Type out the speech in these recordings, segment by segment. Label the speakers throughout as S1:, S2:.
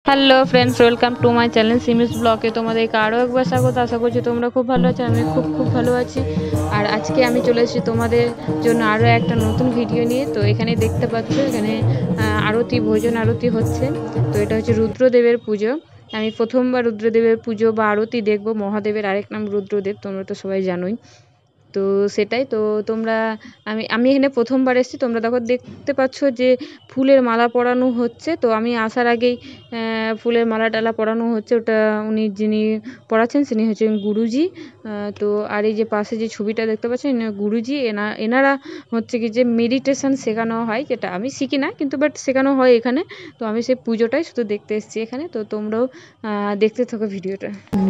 S1: Hello friends, welcome to my channel Simi's ব্লগে। তোমাদেরকে আরও একবার স্বাগত। আশা করছি তোমরা খুব ভালো আছো। আমি খুব ভালো আছি। আর আজকে আমি চলে এসেছি তোমাদের জন্য আরও একটা নতুন ভিডিও নিয়ে। তো এখানে দেখতে পাচ্ছ, এখানে আরতি, ভোজন আরতি হচ্ছে। তো এটা হচ্ছে রুদ্রদেবের পুজো। আমি প্রথমবার রুদ্রদেবের পুজো বা আরতি দেখবো। মহাদেবের আরেক নাম রুদ্রদেব, তোমরা তো সবাই জানোই। তো সেটাই তো তোমরা আমি এখানে প্রথমবার এসেছি। তোমরা দেখতে পাচ্ছ যে ফুলের মালা পরানো হচ্ছে। তো আমি আসার আগেই ফুলের মালা টালা পরানো হচ্ছে। ওটা যিনি পড়াচ্ছেন তিনি হচ্ছেন গুরুজি। তো আর এই যে পাশে যে ছবিটা দেখতে পাচ্ছেন, গুরুজি। এনারা হচ্ছে কি যে মেডিটেশন শেখানো হয়, যেটা আমি শিখি না, কিন্তু বাট শেখানো হয় এখানে। তো আমি সেই পুজোটাই শুধু দেখতে এসেছি এখানে। তো তোমরাও দেখতে থাকো ভিডিওটা।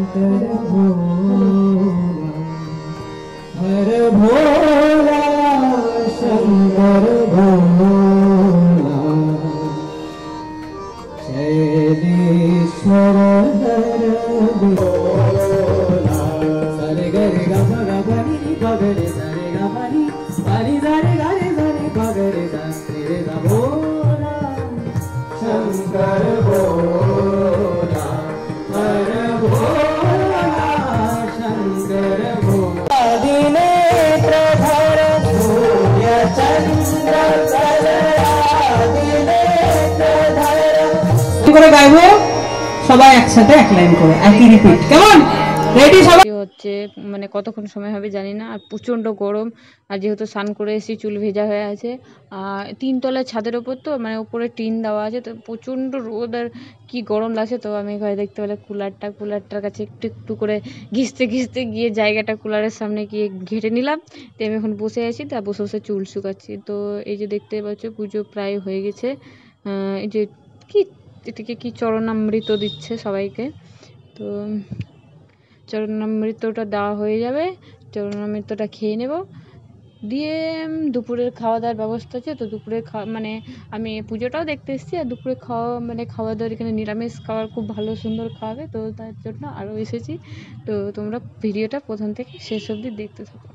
S2: हर भोला शंकर भोला शैलेश्वर हर भोला सरे गरे गम गमनी बगरे सरे गमनी पानी सरे गरे सरे बगरे सरे ग भोला शंकर भोला हर भोला शंकर भोला করে গাইবো সবাই একসাথে এক লাইন করে একই রিপিট। কেমন? রেডি সবাই?
S1: হচ্ছে মানে কতক্ষণ সময় হবে জানি না। আর প্রচণ্ড গরম। আর যেহেতু স্নান করে এসেছি, চুল ভেজা হয়ে আছে। আর তিনতলায় ছাদের ওপর, তো মানে ওপরে টিন দেওয়া আছে, তো প্রচণ্ড রোদ আর কি গরম লাগছে। তো আমি ঘরে দেখতে পেলে কুলারটার কাছে একটু করে ঘিসতে গিয়ে জায়গাটা কুলারের সামনে গিয়ে ঘেটে নিলাম। তো আমি এখন বসে আছি, তা বসে চুল শুকাচ্ছি। তো এই যে দেখতে পাচ্ছ পুজো প্রায় হয়ে গেছে। এই যে এটাকে কি চরণামৃত দিচ্ছে সবাইকে। তো চরণামৃতটা দেওয়া হয়ে যাবে। চরণামৃতটা খেয়ে নেব, দিয়ে দুপুরের খাওয়া দাওয়ার ব্যবস্থা আছে। তো দুপুরে মানে আমি পুজোটাও দেখতে এসেছি। আর দুপুরে খাওয়া দাওয়ার এখানে নিরামিষ খাওয়ার খুব ভালো সুন্দর খাওয়াবে। তো তার জন্য আরও এসেছি। তো তোমরা ভিডিওটা প্রথম থেকে শেষ অবধি দেখতে থাকো।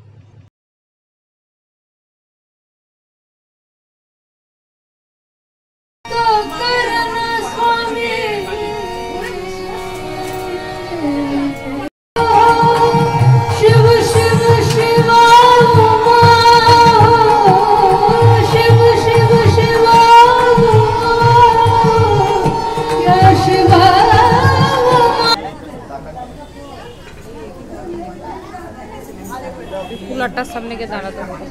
S1: কুলারটার সামনে গিয়ে দাঁড়াতে হবে।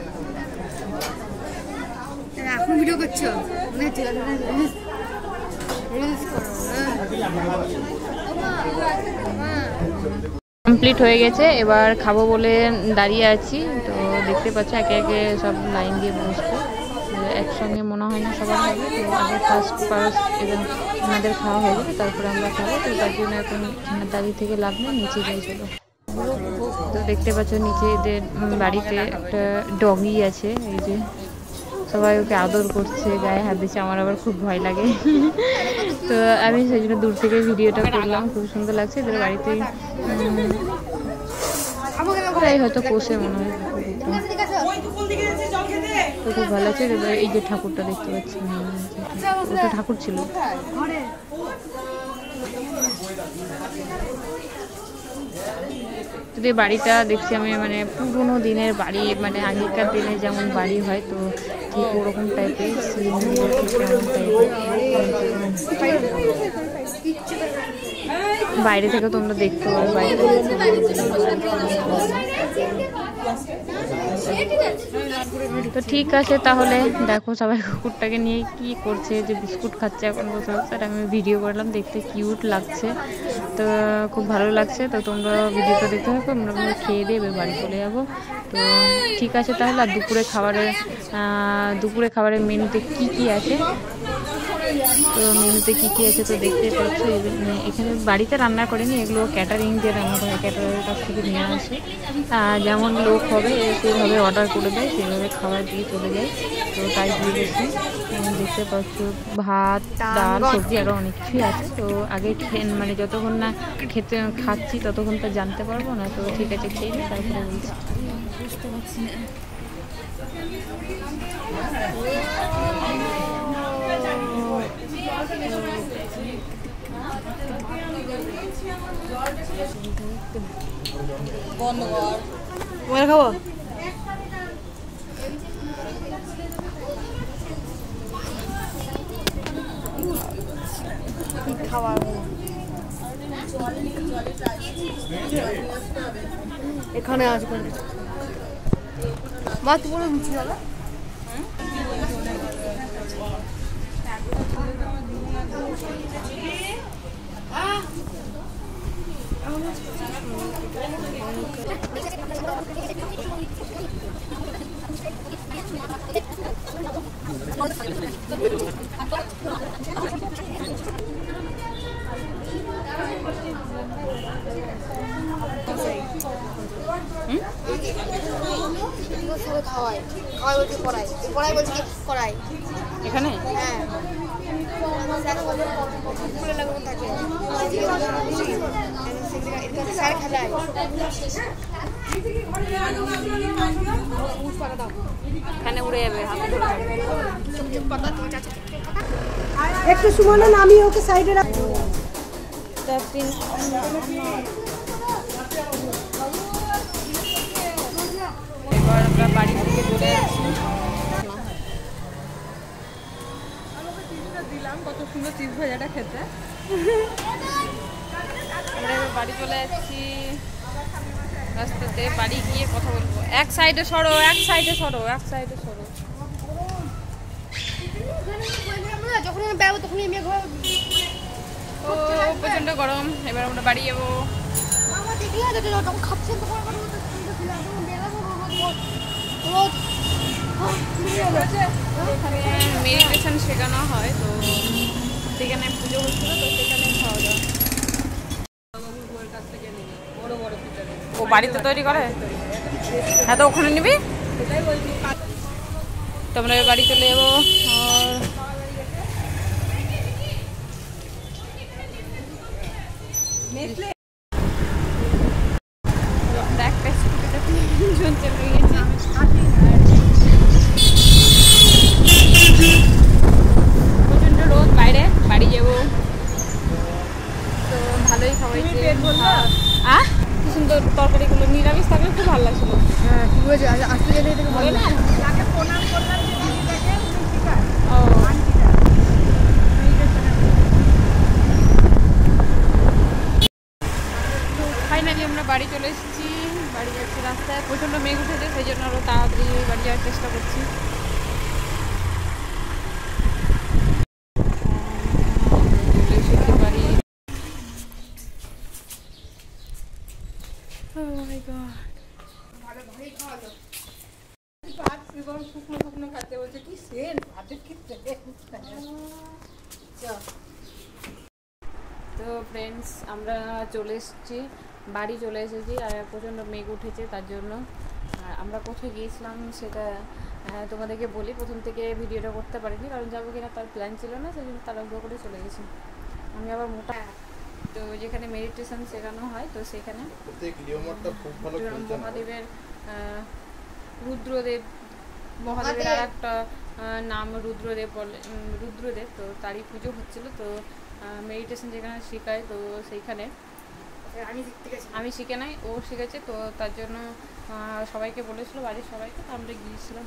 S3: এখন ভিডিও করছো?
S1: কমপ্লিট হয়ে গেছে, এবার খাবো বলে দাঁড়িয়ে আছি। তো দেখতে পাচ্ছ একে একে সব লাইন দিয়ে বসবে। একসঙ্গে মনে হয় না সবার হবে। তো আগে ফার্স্ট আমাদের খাওয়া হয়ে যাবে, তারপরে আমরা খাবো। তো তার জন্য এখন দাঁড়িয়ে থেকে লাভ নেই, নিচে যাই চলো। তো দেখতে পাচ্ছ নিচে এদের বাড়িতে একটা ডগি আছে। এই যে সবাই ওকে আদর করছে, গায়ে হাত দিচ্ছে। আমার আবার খুব ভয় লাগে। তো আমি সেই জন্য দূর থেকে ভিডিওটা করলাম। খুব সুন্দর লাগছে এদের বাড়িতে। হয়তো পোষে মনে হয়। তো খুব ভালো লাগছে। এই যে ঠাকুরটা দেখতে পাচ্ছি, ওটা ঠাকুর ছিল। যদি বাড়িটা দেখছি আমি, মানে পুরোনো দিনের বাড়ি, মানে আগেকার দিনে যেমন বাড়ি হয়, তো ঠিক ওরকম টাইপের বাইরে থেকে তোমরা দেখতে পারো। বাইরে তো ঠিক আছে, তাহলে দেখো সবাই কুকুরটাকে নিয়ে কি করছে, যে বিস্কুট খাচ্ছে এখন বসে বসে। আর আমি ভিডিও করলাম, দেখতে কিউট লাগছে। তো খুব ভালো লাগছে। তো তোমরা ভিডিওটা দেখতে থাকো। আমরা খেয়ে দিয়ে এবার বাড়ি চলে যাবো। তো ঠিক আছে তাহলে। আর দুপুরে খাবারের মেনুতে কি আছে, তো মেনুতে কী আছে তো দেখতে পাচ্ছ। এখানে বাড়িতে রান্না করেনি, এগুলো ক্যাটারিং দিয়ে রান্না করে, ক্যাটারিংয়ের কাছ থেকে নিয়ে আসে। যেমন লোক হবে সেভাবে অর্ডার করে দেয়, সেভাবে খাবার দিয়ে চলে যায়। তো তাই দিয়ে গেছি। দেখতে পাচ্ছ ভাত, ডাল, সবজি, আরও অনেক কিছুই আছে। তো আগে মানে যতক্ষণ না খাচ্ছি ততক্ষণ তো জানতে পারবো না। তো ঠিক আছে, খেয়ে নিই, তারপরে বলছি। বুঝতে পারছি না।
S3: বন্ধ কর
S2: তোমার খাবো
S3: খাবার এখানে আছে কোন কিছু মা তুই বলে লুচি হবে খাওয়াই খাওয়াই বলছি পড়াই পড়াই বলছি কি করাই
S1: এখানে
S3: হ্যাঁ থাকে স্যার খেলায়
S1: এখানে উড়ে যাবে
S2: একটু সুমনা নামি ওকে সাইডে রাখ
S1: এবার আমরা বাড়ি থেকে চলে যাচ্ছি দিলাম কত সুন্দর চিজ ভাজাটা খেতে আমরা এবার বাড়ি চলে যাচ্ছি রাস্তাতে বাড়ি গিয়ে কথা বলবো এক সাইডে সরো এক সাইডে সরো এক সাইডে সরো
S3: যখন আমি বেরোবো তখনই আমি
S1: ও প্রচন্ড গরম এবার আমরা বাড়ি যাবো
S3: যখন খাচ্ছেন তখন
S1: মেডিটেশন শেখানো হয় তো সেখানে পুজো হচ্ছিল তো সেখানে খাওয়া দাওয়া ও বাড়িতে তৈরি করে হ্যাঁ তো ওখানে নিবি তোমরা বাড়ি চলে যাবো একটা স্কুটিতে তিনজন চলে গেছি প্রচন্ড রোদ বাইরে বাড়ি যাবো তো ভালোই খাওয়াইছে কি সুন্দর তরকারিগুলো নিরামিষ থাকলে খুব ভালো লাগছিল
S3: হ্যাঁ ঠিক আছে আসতে গেলে এটাকে বলে না
S1: ফাইনালি আমরা বাড়ি চলে এসেছি বাড়ি যাচ্ছি রাস্তায় প্রচণ্ড মেঘ উঠেছে সেই জন্য আরও তাড়াতাড়ি বাড়ি যাওয়ার চেষ্টা করছি চলে এসেছি বাড়ি
S2: শুকনো খাতে বলছে কি সেন ভাতের ক্ষেত্রে
S1: তো ফ্রেন্ডস আমরা চলে এসেছি বাড়ি চলে এসেছি আর প্রচণ্ড মেঘ উঠেছে তার জন্য আমরা কোথায় গিয়েছিলাম সেটা তোমাদেরকে বলি প্রথম থেকে ভিডিওটা করতে পারিনি কারণ যাবো কিনা তার প্ল্যান ছিল না সেই জন্য তাড়াহুড়ো করে চলে গেছি আমি আবার মোটা তো যেখানে মেডিটেশন শেখানো হয় তো সেখানে মহাদেবের রুদ্রদেব মহাদেবের আর একটা নাম রুদ্রদেব বলে রুদ্রদেব তো তারই পুজো হচ্ছিল তো মেডিটেশন যেখানে শেখায় তো সেইখানে আমি শিখে নাই ও শিখেছে তো তার জন্য সবাইকে বলেছিল বাড়ির সবাইকে তো আমরা গিয়েছিলাম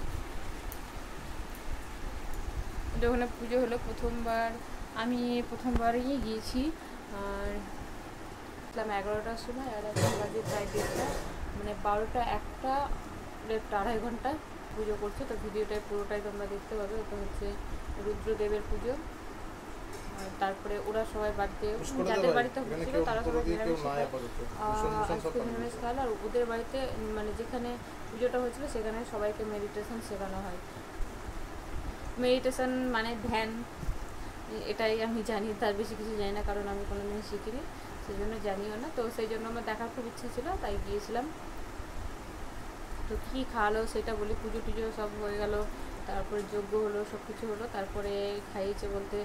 S1: ওখানে পুজো হলো আমি প্রথমবারই গিয়েছি আর 11টার সময় আর এখন বাজে প্রায় 1:30 মানে 12টা 1টা 2.5 ঘন্টা পুজো করছে তো ভিডিওটাই পুরোটাই তোমরা দেখতে পাবে ওটা হচ্ছে রুদ্রদেবের পুজো তারপরে ওরা সবাই বাড়িতে যাদের বাড়িতে হচ্ছিল তারা সবাই নিরামিষ খাওয়াল আর ওদের বাড়িতে মানে যেখানে পুজোটা হয়েছিল সেখানে সবাইকে মেডিটেশন শেখানো হয় মেডিটেশন মানে ধ্যান এটাই আমি জানি তার বেশি কিছু জানি না কারণ আমি কোনোদিন শিখিনি সেই জন্য জানিও না তো সেই জন্য আমার দেখার খুব ইচ্ছা ছিল তাই গিয়েছিলাম তো কী খাওয়ালো সেটা বলি পুজো টুজো সব হয়ে গেল তারপরে যজ্ঞ হলো সব কিছু হলো তারপরে খাইয়েছে বলতে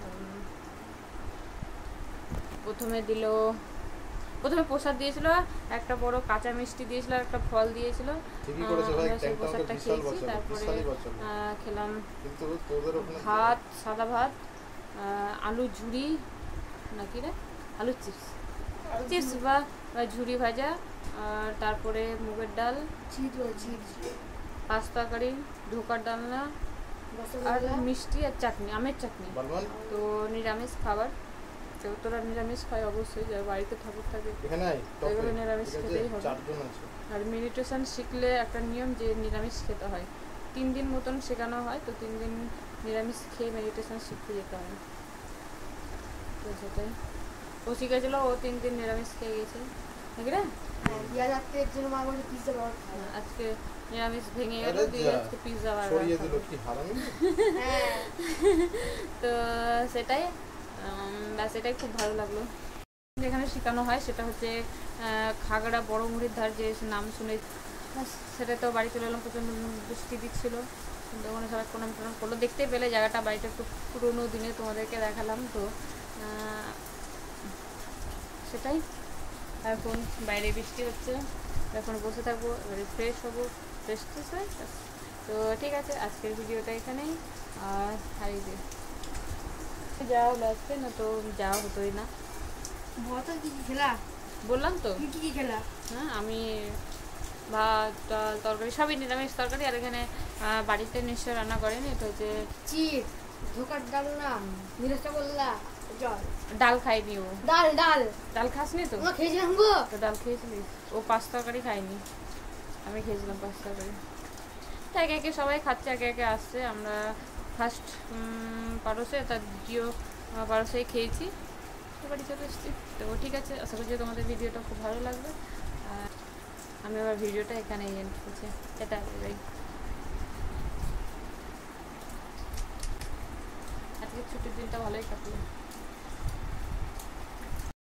S1: প্রথমে প্রসাদ দিয়েছিল একটা বড় কাঁচা মিষ্টি দিয়েছিল আর একটা ফল দিয়েছিল সেই প্রসাদটা খেয়েছি তারপরে খেলাম ভাত সাদা ভাত আলু ঝুড়ি নাকি রে আলু চিপস বা ঝুড়ি ভাজা আর তারপরে মুগের ডাল, পাঁচ তরকারি, ঢোকার ডালনা আর মিষ্টি আর চাটনি, আমের চাটনি। তো নিরামিষ খাবার, তো তোরা নিরামিষ খায় অবশ্যই, যার বাড়িতে ঠাকুর থাকে এগুলো নিরামিষ খেতেই হবে। আর মেডিটেশন শিখলে একটা নিয়ম যে নিরামিষ খেতে হয়, 3 দিন মতন শেখানো হয়, তো 3 দিন নিরামিষ খেয়ে মেডিটেশন শিখতে যেতে হয়। তো সেটাই ও শিখেছিল, ও 3 দিন নিরামিষ খেয়ে গেছে নাকি রে? আজকে নিরামিষ ভেঙে গেল, দিয়ে আজকে পিৎজা বার্গার তো সেটাই ব্যাস, এটাই খুব ভালো লাগলো। যেখানে শেখানো হয় সেটা হচ্ছে খাগড়া বড় মুড়ির ধার, যে নাম শুনে সেটা তো বাড়ি চলে এলাম, প্রচণ্ড বৃষ্টি দিচ্ছিল, কিন্তু ওখানে সবাই প্রণাম টনাম করলো, দেখতে পেলে জায়গাটা, বাড়িটা একটু পুরোনো দিনে তোমাদেরকে দেখালাম। তো সেটাই, এখন বাইরে বৃষ্টি হচ্ছে, এখন বসে থাকবো, এবারে ফ্রেশ হবো, ফ্রেশ ট্রেশ হয়। তো ঠিক আছে, আজকের ভিডিওটা এখানেই। আর হারিয়ে দিয়ে যাওয়া হলো আজকে, না তো যাওয়া হতোই না। বললাম তো কি খেলা, হ্যাঁ আমি ভাত ডাল তরকারি সবই নিরামিষ তরকারি। আর এখানে বাড়িতে নিশ্চয় রান্না করেনি, এটা হচ্ছে ডাল খাইনি ও, ডাল খাসনি তো? ডাল খেয়েছিলিস? ও 5 তরকারি খাইনি, আমি খেয়েছিলাম 5 তরকারি। একে একে সবাই খাচ্ছে, একে একে আসছে। আমরা ফার্স্ট পারসে, তার দ্বিতীয় পারসেই খেয়েছি, বাড়ি চলে এসেছি। তো ঠিক আছে, আশা করছি তোমাদের ভিডিওটা খুব ভালো লাগবে। আর আমি আবার ভিডিওটা এখানেই এন্ড করছি। এটা আজকে ছুটির দিনটা ভালোই কাটলো।